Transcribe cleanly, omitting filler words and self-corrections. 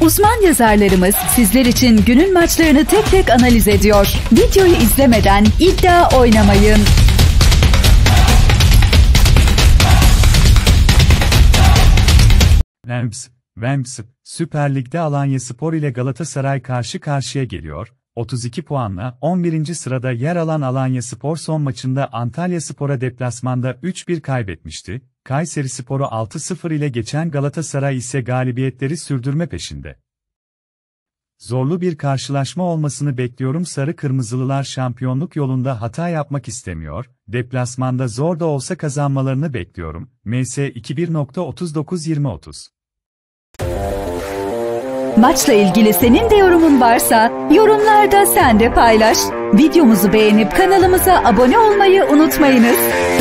Uzman yazarlarımız sizler için günün maçlarını tek tek analiz ediyor. Videoyu izlemeden iddia oynamayın. Vemps, Süper Lig'de Alanyaspor ile Galatasaray karşı karşıya geliyor. 32 puanla 11. sırada yer alan Alanyaspor son maçında Antalyaspor'a deplasmanda 3-1 kaybetmişti. Kayserispor'u 6-0 ile geçen Galatasaray ise galibiyetleri sürdürme peşinde. Zorlu bir karşılaşma olmasını bekliyorum. Sarı Kırmızılılar şampiyonluk yolunda hata yapmak istemiyor. Deplasmanda zor da olsa kazanmalarını bekliyorum. MS 21.39-20-30. Maçla ilgili senin de yorumun varsa yorumlarda sen de paylaş. Videomuzu beğenip kanalımıza abone olmayı unutmayınız.